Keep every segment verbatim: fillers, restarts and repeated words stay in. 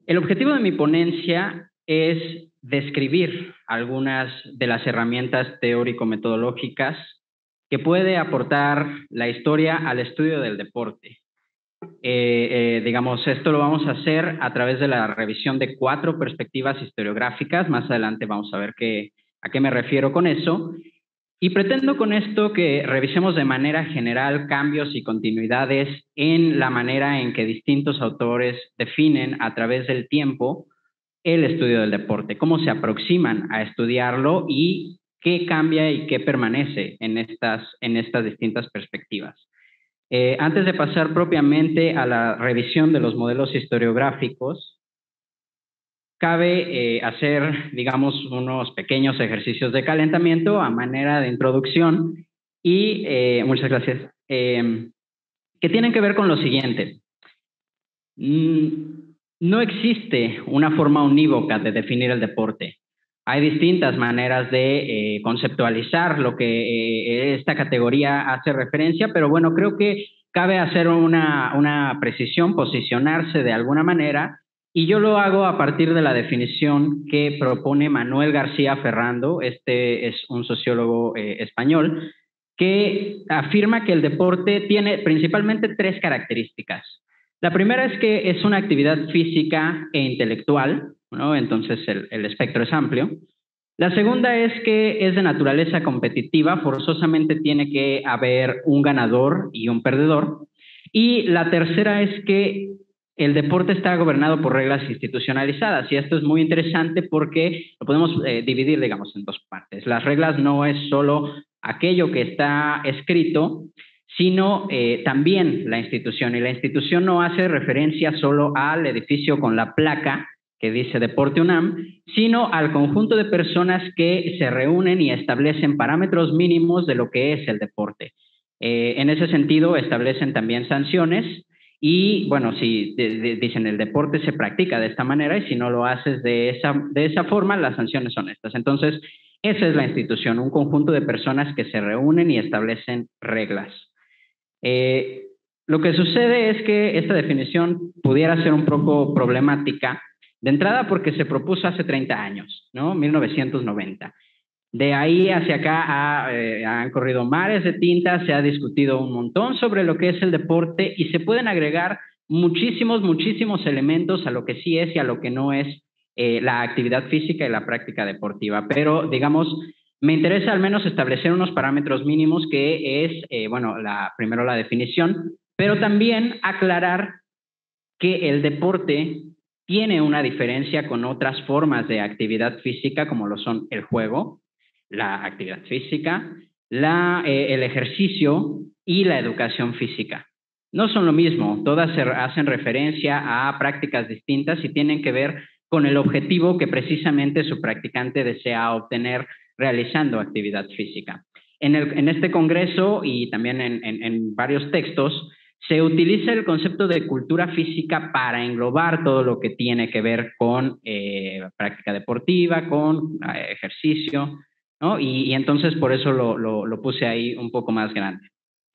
El objetivo de mi ponencia es describir algunas de las herramientas teórico-metodológicas que puede aportar la historia al estudio del deporte. Eh, eh, digamos, esto lo vamos a hacer a través de la revisión de cuatro perspectivas historiográficas. Más adelante vamos a ver qué, a qué me refiero con eso. Y pretendo con esto que revisemos de manera general cambios y continuidades en la manera en que distintos autores definen a través del tiempo el estudio del deporte, cómo se aproximan a estudiarlo y qué cambia y qué permanece en estas, en estas distintas perspectivas. Eh, antes de pasar propiamente a la revisión de los modelos historiográficos, cabe eh, hacer, digamos, unos pequeños ejercicios de calentamiento a manera de introducción y, eh, muchas gracias, eh, que tienen que ver con lo siguiente. Mm, no existe una forma unívoca de definir el deporte. Hay distintas maneras de eh, conceptualizar lo que eh, esta categoría hace referencia, pero bueno, creo que cabe hacer una, una precisión, posicionarse de alguna manera, y yo lo hago a partir de la definición que propone Manuel García Ferrando. Este es un sociólogo eh, español, que afirma que el deporte tiene principalmente tres características. La primera es que es una actividad física e intelectual, ¿no? Entonces el, el espectro es amplio. La segunda es que es de naturaleza competitiva, forzosamente tiene que haber un ganador y un perdedor. Y la tercera es que el deporte está gobernado por reglas institucionalizadas, y esto es muy interesante porque lo podemos eh, dividir, digamos, en dos partes. Las reglas no es solo aquello que está escrito, sino eh, también la institución. Y la institución no hace referencia solo al edificio con la placa que dice Deporte UNAM, sino al conjunto de personas que se reúnen y establecen parámetros mínimos de lo que es el deporte. Eh, en ese sentido, establecen también sanciones y, bueno, si de, de, dicen el deporte se practica de esta manera, y si no lo haces de esa, de esa forma, las sanciones son estas. Entonces, esa es la institución, un conjunto de personas que se reúnen y establecen reglas. Eh, lo que sucede es que esta definición pudiera ser un poco problemática, de entrada porque se propuso hace treinta años, ¿no? mil novecientos noventa. De ahí hacia acá ha, eh, han corrido mares de tinta, se ha discutido un montón sobre lo que es el deporte y se pueden agregar muchísimos, muchísimos elementos a lo que sí es y a lo que no es eh, la actividad física y la práctica deportiva. Pero, digamos, me interesa al menos establecer unos parámetros mínimos, que es, eh, bueno, la, primero la definición, pero también aclarar que el deporte tiene una diferencia con otras formas de actividad física, como lo son el juego, la actividad física, la, eh, el ejercicio y la educación física. No son lo mismo, todas se hacen referencia a prácticas distintas y tienen que ver con el objetivo que precisamente su practicante desea obtener realizando actividad física. En, el, en este congreso y también en, en, en varios textos se utiliza el concepto de cultura física para englobar todo lo que tiene que ver con eh, práctica deportiva, con eh, ejercicio, ¿no? Y, y entonces por eso lo, lo, lo puse ahí un poco más grande.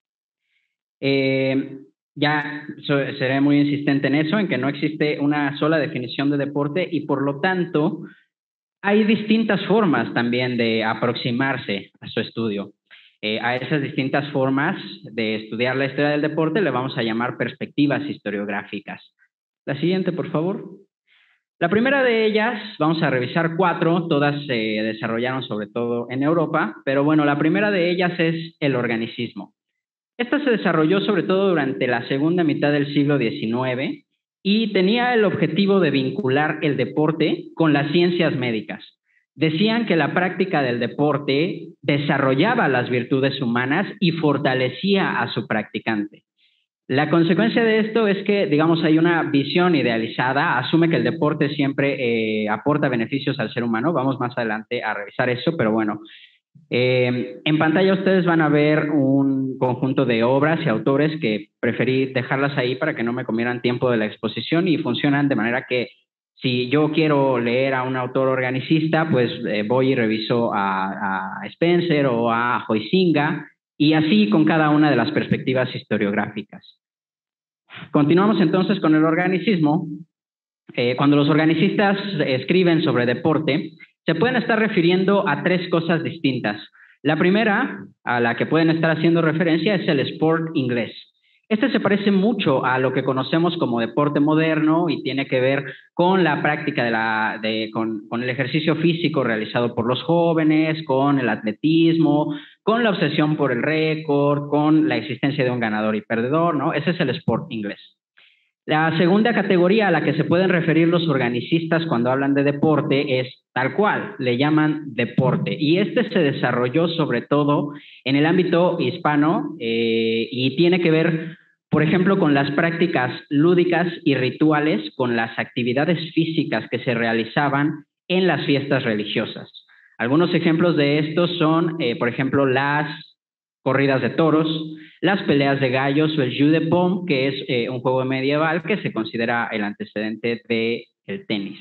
Eh, ya so, seré muy insistente en eso, en que no existe una sola definición de deporte, y por lo tanto hay distintas formas también de aproximarse a su estudio. Eh, a esas distintas formas de estudiar la historia del deporte le vamos a llamar perspectivas historiográficas. La siguiente, por favor. La primera de ellas, vamos a revisar cuatro, todas se desarrollaron sobre todo en Europa, pero bueno, la primera de ellas es el organicismo. Esta se desarrolló sobre todo durante la segunda mitad del siglo diecinueve y tenía el objetivo de vincular el deporte con las ciencias médicas. Decían que la práctica del deporte desarrollaba las virtudes humanas y fortalecía a su practicante. La consecuencia de esto es que, digamos, hay una visión idealizada, asume que el deporte siempre eh, aporta beneficios al ser humano. Vamos más adelante a revisar eso, pero bueno. Eh, en pantalla ustedes van a ver un conjunto de obras y autores que preferí dejarlas ahí para que no me comieran tiempo de la exposición, y funcionan de manera que si yo quiero leer a un autor organicista, pues eh, voy y reviso a, a Spencer o a Huizinga, y así con cada una de las perspectivas historiográficas. Continuamos entonces con el organicismo. eh, cuando los organicistas escriben sobre deporte, se pueden estar refiriendo a tres cosas distintas. La primera, a la que pueden estar haciendo referencia, es el sport inglés. Este se parece mucho a lo que conocemos como deporte moderno y tiene que ver con la práctica de la, de, con, con el ejercicio físico realizado por los jóvenes, con el atletismo, con la obsesión por el récord, con la existencia de un ganador y perdedor, ¿no? Ese es el sport inglés. La segunda categoría a la que se pueden referir los organicistas cuando hablan de deporte es tal cual, le llaman deporte. Y este se desarrolló sobre todo en el ámbito hispano eh, y tiene que ver, por ejemplo, con las prácticas lúdicas y rituales, con las actividades físicas que se realizaban en las fiestas religiosas. Algunos ejemplos de estos son, eh, por ejemplo, las corridas de toros, las peleas de gallos o el jeu de paume, que es eh, un juego medieval que se considera el antecedente del tenis.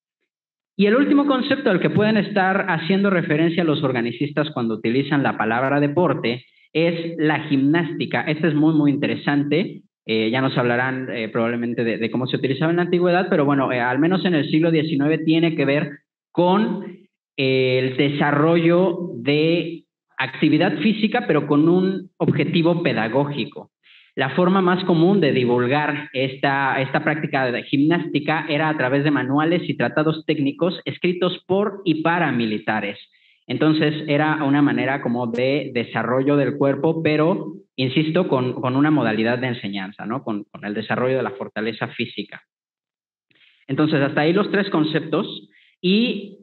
Y el último concepto al que pueden estar haciendo referencia los organicistas cuando utilizan la palabra deporte es la gimnástica. Este es muy, muy interesante. Eh, ya nos hablarán eh, probablemente de, de cómo se utilizaba en la antigüedad, pero bueno, eh, al menos en el siglo diecinueve tiene que ver con eh, el desarrollo de actividad física, pero con un objetivo pedagógico. La forma más común de divulgar esta, esta práctica de gimnástica era a través de manuales y tratados técnicos escritos por y para militares. Entonces era una manera como de desarrollo del cuerpo, pero, insisto, con, con una modalidad de enseñanza, ¿no? Con, con el desarrollo de la fortaleza física. Entonces, hasta ahí los tres conceptos. Y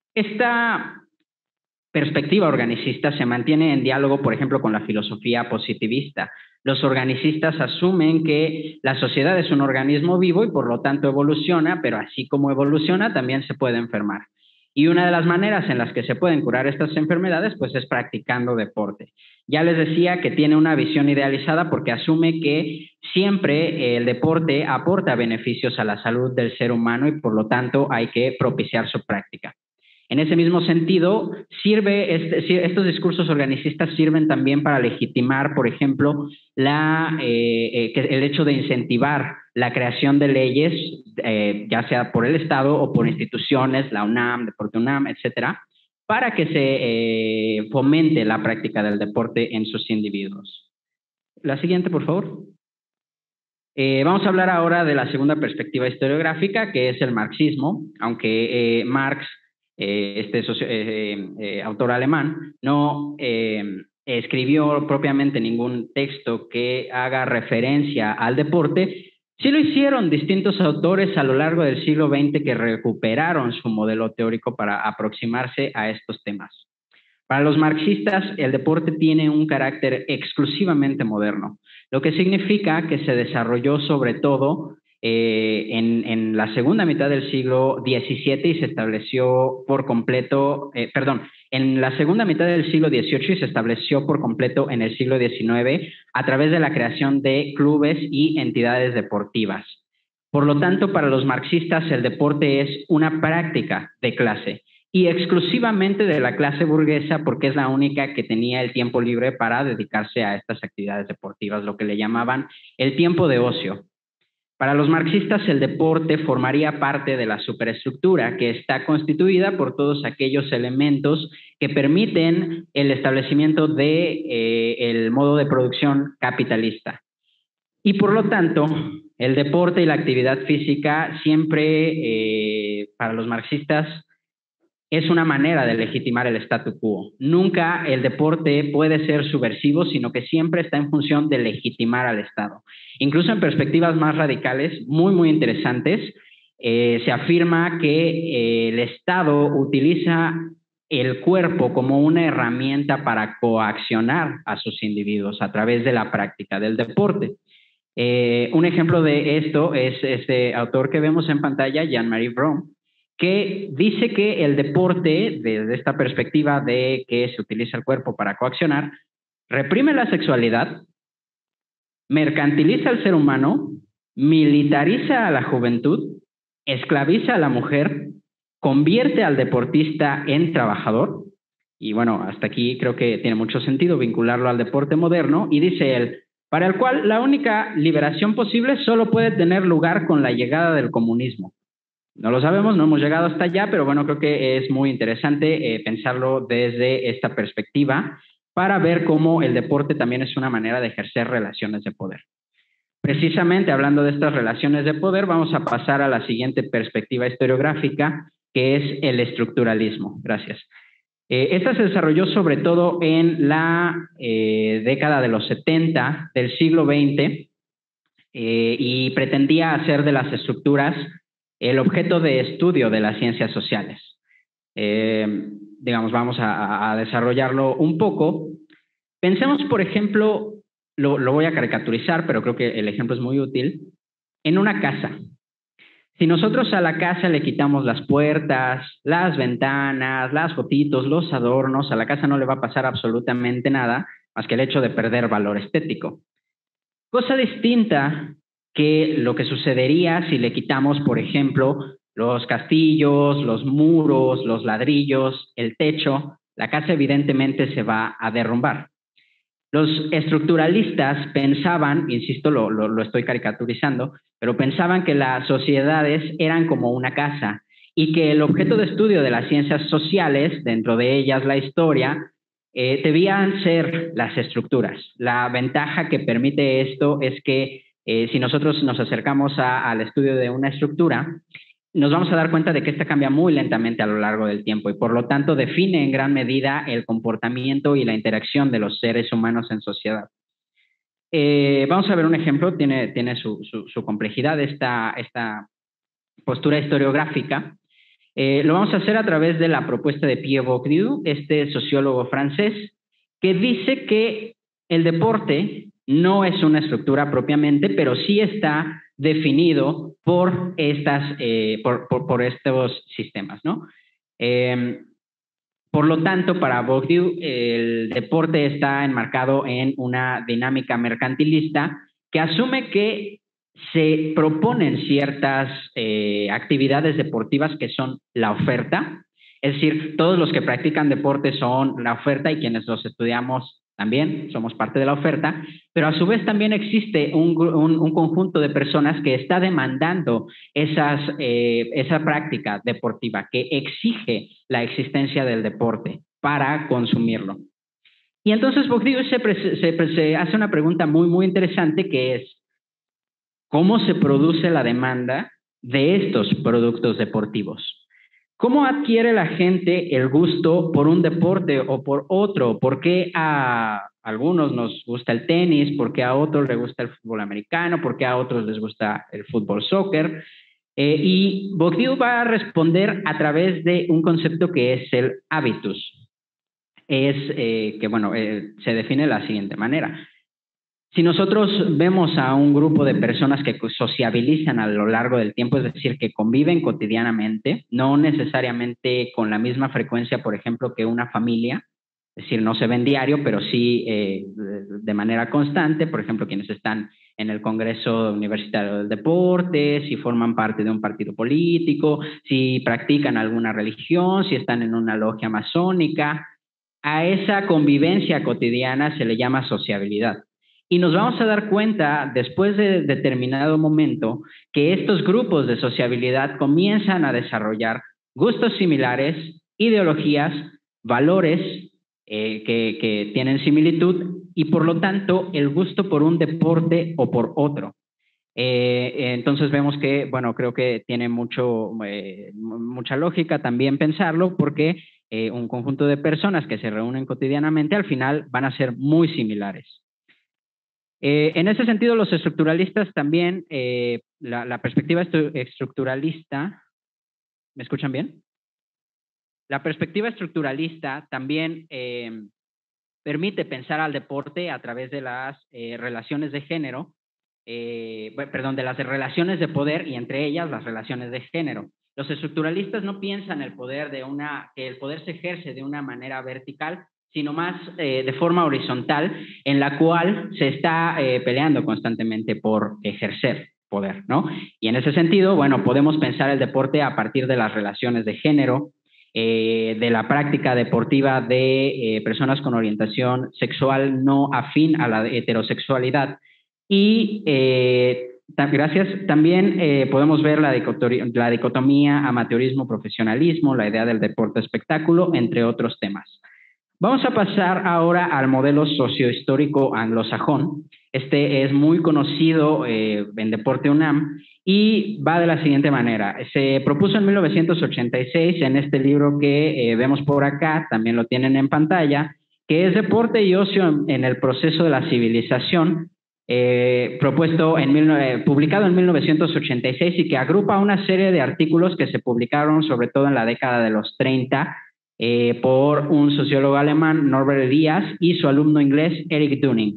esta perspectiva organicista se mantiene en diálogo, por ejemplo, con la filosofía positivista. Los organicistas asumen que la sociedad es un organismo vivo y por lo tanto evoluciona, pero así como evoluciona también se puede enfermar. Y una de las maneras en las que se pueden curar estas enfermedades pues es practicando deporte. Ya les decía que tiene una visión idealizada porque asume que siempre el deporte aporta beneficios a la salud del ser humano y por lo tanto hay que propiciar su práctica. En ese mismo sentido, sirve este, estos discursos organicistas sirven también para legitimar, por ejemplo, la, eh, eh, el hecho de incentivar la creación de leyes, eh, ya sea por el Estado o por instituciones, la UNAM, Deporte UNAM, etcétera, para que se eh, fomente la práctica del deporte en sus individuos. La siguiente, por favor. Eh, vamos a hablar ahora de la segunda perspectiva historiográfica, que es el marxismo, aunque eh, Marx Eh, este socio, eh, eh, autor alemán, no eh, escribió propiamente ningún texto que haga referencia al deporte. Sí lo hicieron distintos autores a lo largo del siglo veinte que recuperaron su modelo teórico para aproximarse a estos temas. Para los marxistas, el deporte tiene un carácter exclusivamente moderno, lo que significa que se desarrolló sobre todo Eh, en, en la segunda mitad del siglo diecisiete y se estableció por completo, eh, perdón, en la segunda mitad del siglo dieciocho y se estableció por completo en el siglo diecinueve a través de la creación de clubes y entidades deportivas. Por lo tanto, para los marxistas el deporte es una práctica de clase y exclusivamente de la clase burguesa porque es la única que tenía el tiempo libre para dedicarse a estas actividades deportivas, lo que le llamaban el tiempo de ocio. Para los marxistas, el deporte formaría parte de la superestructura que está constituida por todos aquellos elementos que permiten el establecimiento de eh, el modo de producción capitalista. Y por lo tanto, el deporte y la actividad física siempre, eh, para los marxistas, es una manera de legitimar el statu quo. Nunca el deporte puede ser subversivo, sino que siempre está en función de legitimar al Estado. Incluso en perspectivas más radicales, muy, muy interesantes, eh, se afirma que eh, el Estado utiliza el cuerpo como una herramienta para coaccionar a sus individuos a través de la práctica del deporte. Eh, un ejemplo de esto es este autor que vemos en pantalla, Jean-Marie Brom, que dice que el deporte, desde esta perspectiva de que se utiliza el cuerpo para coaccionar, reprime la sexualidad, mercantiliza al ser humano, militariza a la juventud, esclaviza a la mujer, convierte al deportista en trabajador, y bueno, hasta aquí creo que tiene mucho sentido vincularlo al deporte moderno, y dice él, para el cual la única liberación posible solo puede tener lugar con la llegada del comunismo. No lo sabemos, no hemos llegado hasta allá, pero bueno, creo que es muy interesante eh, pensarlo desde esta perspectiva para ver cómo el deporte también es una manera de ejercer relaciones de poder. Precisamente hablando de estas relaciones de poder, vamos a pasar a la siguiente perspectiva historiográfica, que es el estructuralismo. Gracias. Eh, esta se desarrolló sobre todo en la eh, década de los setenta del siglo veinte eh, y pretendía hacer de las estructuras el objeto de estudio de las ciencias sociales. Eh, digamos, vamos a, a desarrollarlo un poco. Pensemos, por ejemplo, lo, lo voy a caricaturizar, pero creo que el ejemplo es muy útil, en una casa. Si nosotros a la casa le quitamos las puertas, las ventanas, las fotitos, los adornos, a la casa no le va a pasar absolutamente nada más que el hecho de perder valor estético. Cosa distinta que lo que sucedería si le quitamos, por ejemplo, los castillos, los muros, los ladrillos, el techo, la casa evidentemente se va a derrumbar. Los estructuralistas pensaban, insisto, lo, lo, lo estoy caricaturizando, pero pensaban que las sociedades eran como una casa y que el objeto de estudio de las ciencias sociales, dentro de ellas la historia, eh, debían ser las estructuras. La ventaja que permite esto es que eh, si nosotros nos acercamos a, al estudio de una estructura, nos vamos a dar cuenta de que esta cambia muy lentamente a lo largo del tiempo y por lo tanto define en gran medida el comportamiento y la interacción de los seres humanos en sociedad. Eh, vamos a ver un ejemplo, tiene, tiene su, su, su complejidad esta, esta postura historiográfica. Eh, lo vamos a hacer a través de la propuesta de Pierre Bourdieu, este sociólogo francés, que dice que el deporte no es una estructura propiamente, pero sí está definido por, estas, eh, por, por, por estos sistemas, ¿no? Eh, por lo tanto, para Bourdieu, el deporte está enmarcado en una dinámica mercantilista que asume que se proponen ciertas eh, actividades deportivas que son la oferta, es decir, todos los que practican deporte son la oferta y quienes los estudiamos también somos parte de la oferta, pero a su vez también existe un, un, un conjunto de personas que está demandando esas, eh, esa práctica deportiva, que exige la existencia del deporte para consumirlo. Y entonces Bourdieu se, se, se hace una pregunta muy, muy interesante que es, ¿cómo se produce la demanda de estos productos deportivos? ¿Cómo adquiere la gente el gusto por un deporte o por otro? ¿Por qué a algunos nos gusta el tenis? ¿Por qué a otros les gusta el fútbol americano? ¿Por qué a otros les gusta el fútbol soccer? Eh, y Bourdieu va a responder a través de un concepto que es el hábitus. Es eh, que, bueno, eh, se define de la siguiente manera. Si nosotros vemos a un grupo de personas que sociabilizan a lo largo del tiempo, es decir, que conviven cotidianamente, no necesariamente con la misma frecuencia, por ejemplo, que una familia, es decir, no se ven diario, pero sí eh, de manera constante, por ejemplo, quienes están en el Congreso Universitario del Deporte, si forman parte de un partido político, si practican alguna religión, si están en una logia masónica, a esa convivencia cotidiana se le llama sociabilidad. Y nos vamos a dar cuenta después de determinado momento que estos grupos de sociabilidad comienzan a desarrollar gustos similares, ideologías, valores eh, que, que tienen similitud y por lo tanto el gusto por un deporte o por otro. Eh, entonces vemos que, bueno, creo que tiene mucho, eh, mucha lógica también pensarlo porque eh, un conjunto de personas que se reúnen cotidianamente al final van a ser muy similares. Eh, en ese sentido, los estructuralistas también, eh, la, la perspectiva estructuralista, ¿me escuchan bien? La perspectiva estructuralista también eh, permite pensar al deporte a través de las eh, relaciones de género, eh, perdón, de las relaciones de poder y entre ellas las relaciones de género. Los estructuralistas no piensan el poder de una, que el poder se ejerce de una manera vertical, sino más eh, de forma horizontal, en la cual se está eh, peleando constantemente por ejercer poder, ¿no? Y en ese sentido, bueno, podemos pensar el deporte a partir de las relaciones de género, eh, de la práctica deportiva de eh, personas con orientación sexual no afín a la heterosexualidad y eh, Gracias. También eh, podemos ver la dicotomía, la dicotomía amateurismo-profesionalismo, la idea del deporte-espectáculo, entre otros temas. Vamos a pasar ahora al modelo sociohistórico anglosajón. Este es muy conocido eh, en Deporte UNAM y va de la siguiente manera. Se propuso en mil novecientos ochenta y seis en este libro que eh, vemos por acá, también lo tienen en pantalla, que es Deporte y Ocio en, en el proceso de la civilización, eh, propuesto en mil, eh, publicado en mil novecientos ochenta y seis y que agrupa una serie de artículos que se publicaron sobre todo en la década de los treinta eh, por un sociólogo alemán, Norbert Elias, y su alumno inglés, Eric Dunning.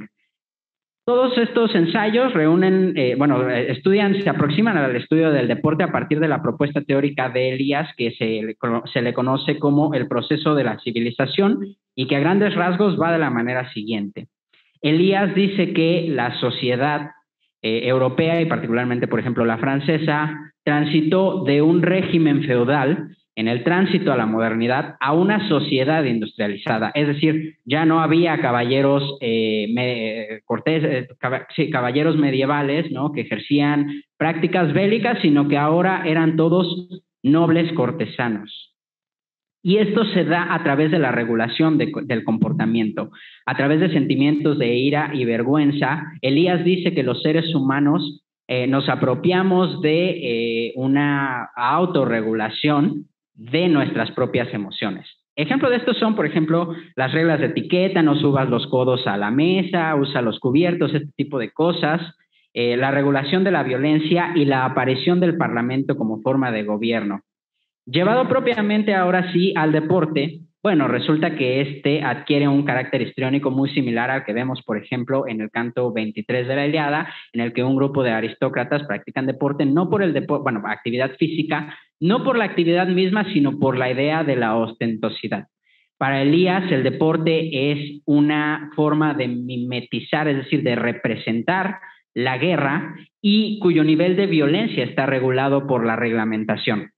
Todos estos ensayos reúnen, eh, bueno, estudian, se aproximan al estudio del deporte a partir de la propuesta teórica de Elias, que se, se le conoce como el proceso de la civilización y que a grandes rasgos va de la manera siguiente. Elias dice que la sociedad eh, europea y particularmente, por ejemplo, la francesa, transitó de un régimen feudal en el tránsito a la modernidad a una sociedad industrializada. Es decir, ya no había caballeros, eh, me, cortés, eh, cab sí, caballeros medievales, ¿no?, que ejercían prácticas bélicas, sino que ahora eran todos nobles cortesanos. Y esto se da a través de la regulación de, del comportamiento, a través de sentimientos de ira y vergüenza. Elías dice que los seres humanos eh, nos apropiamos de eh, una autorregulación de nuestras propias emociones. Ejemplo de esto son, por ejemplo, las reglas de etiqueta: no subas los codos a la mesa, usa los cubiertos, este tipo de cosas. Eh, la regulación de la violencia y la aparición del Parlamento como forma de gobierno. Llevado propiamente ahora sí al deporte, bueno, resulta que este adquiere un carácter histriónico muy similar al que vemos, por ejemplo, en el canto veintitrés de la Ilíada, en el que un grupo de aristócratas practican deporte, no por el deporte, bueno, actividad física, no por la actividad misma, sino por la idea de la ostentosidad. Para Elías, el deporte es una forma de mimetizar, es decir, de representar la guerra y cuyo nivel de violencia está regulado por la reglamentación.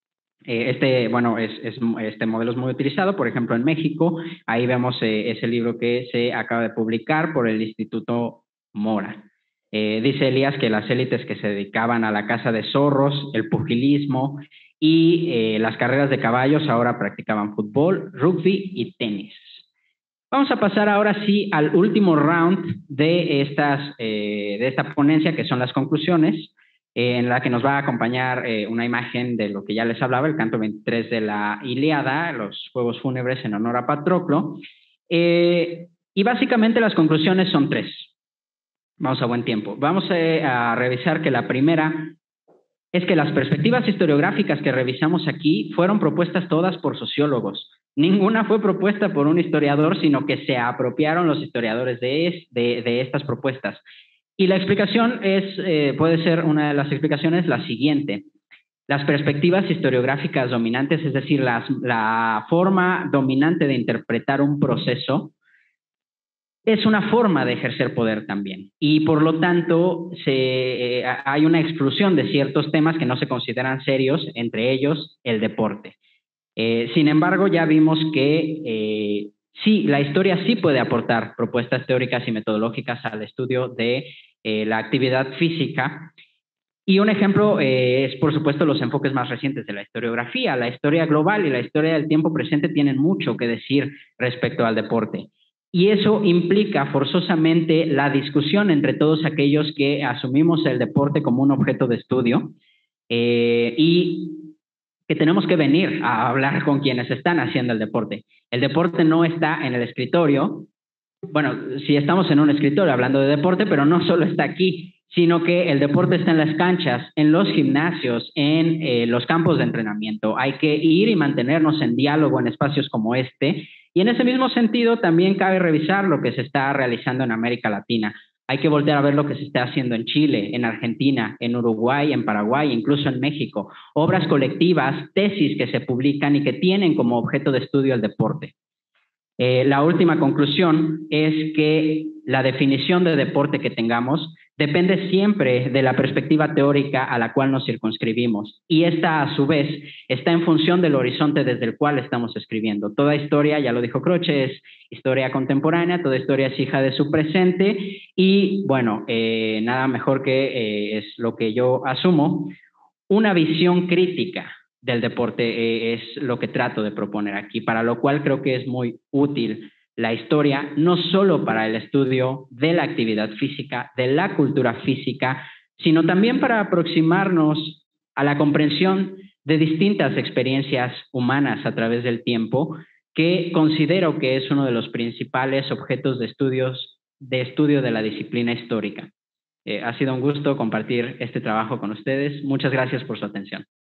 Este, bueno, es, es, este modelo es muy utilizado, por ejemplo, en México. Ahí vemos eh, ese libro que se acaba de publicar por el Instituto Mora. Eh, dice Elías que las élites que se dedicaban a la caza de zorros, el pugilismo y eh, las carreras de caballos ahora practicaban fútbol, rugby y tenis. Vamos a pasar ahora sí al último round de, estas, eh, de esta ponencia, que son las conclusiones, eh, en la que nos va a acompañar eh, una imagen de lo que ya les hablaba, el canto veintitrés de la Ilíada, los juegos fúnebres en honor a Patroclo. Eh, y básicamente las conclusiones son tres. Vamos a buen tiempo. Vamos a, a revisar que la primera es que las perspectivas historiográficas que revisamos aquí fueron propuestas todas por sociólogos. Ninguna fue propuesta por un historiador, sino que se apropiaron los historiadores de, es, de, de estas propuestas. Y la explicación es, eh, puede ser una de las explicaciones la siguiente. Las perspectivas historiográficas dominantes, es decir, las, la forma dominante de interpretar un proceso, es una forma de ejercer poder también. Y por lo tanto, se, eh, hay una exclusión de ciertos temas que no se consideran serios, entre ellos el deporte. Eh, sin embargo, ya vimos que eh, sí, la historia sí puede aportar propuestas teóricas y metodológicas al estudio de eh, la actividad física. Y un ejemplo eh, es, por supuesto, los enfoques más recientes de la historiografía. La historia global y la historia del tiempo presente tienen mucho que decir respecto al deporte. Y eso implica forzosamente la discusión entre todos aquellos que asumimos el deporte como un objeto de estudio eh, y que tenemos que venir a hablar con quienes están haciendo el deporte. El deporte no está en el escritorio. Bueno, sí estamos en un escritorio hablando de deporte, pero no solo está aquí, sino que el deporte está en las canchas, en los gimnasios, en eh, los campos de entrenamiento. Hay que ir y mantenernos en diálogo en espacios como este. Y en ese mismo sentido, también cabe revisar lo que se está realizando en América Latina. Hay que voltear a ver lo que se está haciendo en Chile, en Argentina, en Uruguay, en Paraguay, incluso en México. Obras colectivas, tesis que se publican y que tienen como objeto de estudio el deporte. Eh, la última conclusión es que la definición de deporte que tengamos depende siempre de la perspectiva teórica a la cual nos circunscribimos, y esta a su vez está en función del horizonte desde el cual estamos escribiendo. Toda historia, ya lo dijo Croce, es historia contemporánea, toda historia es hija de su presente, y bueno, eh, nada mejor que eh, es lo que yo asumo, una visión crítica del deporte eh, es lo que trato de proponer aquí, para lo cual creo que es muy útil la historia, no solo para el estudio de la actividad física, de la cultura física, sino también para aproximarnos a la comprensión de distintas experiencias humanas a través del tiempo, que considero que es uno de los principales objetos de estudios de estudio de la disciplina histórica. Eh, ha sido un gusto compartir este trabajo con ustedes. Muchas gracias por su atención.